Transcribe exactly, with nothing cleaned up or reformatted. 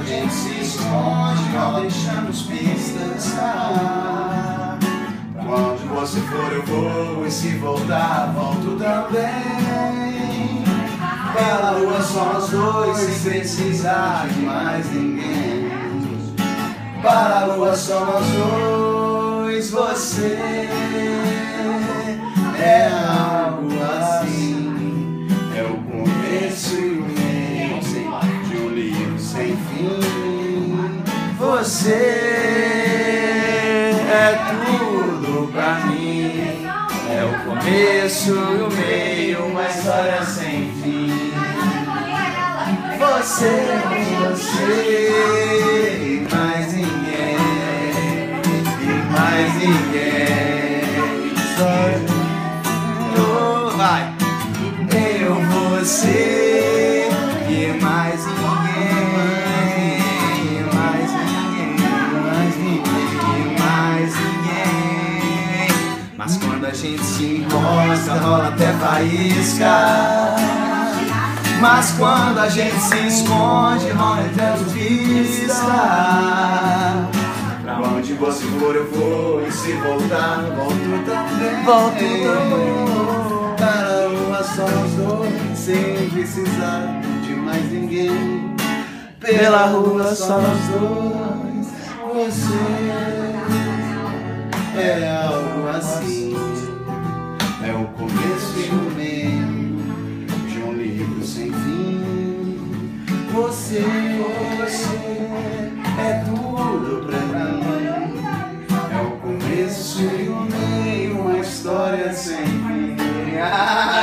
gente se esconde, não deixamos pistas. Pra onde você for eu vou, e se voltar volto também. Pela rua só nós dois, sem precisar de mais ninguém. Para a lua só nós dois, você é algo assim. É o começo e o meio de um livro sem fim. Você é tudo pra mim. É o começo e o meio, uma história sem fim. Você, você e mais ninguém, e mais ninguém. Só vai. Eu, você e mais ninguém, e mais ninguém, mais ninguém, mais ninguém. Mas quando a gente se encosta, rola até faísca. Mas quando a gente se esconde, rola entre pistas. Pra onde você for eu vou, e se voltar volto também. Volto também. Para a lua só nós dois, sem precisar de mais ninguém. Pela rua só nós dois, você é algo assim. É o começo e o meio sem fim. Você, você é tudo pra mim. É o começo e o meio, uma história sem fim.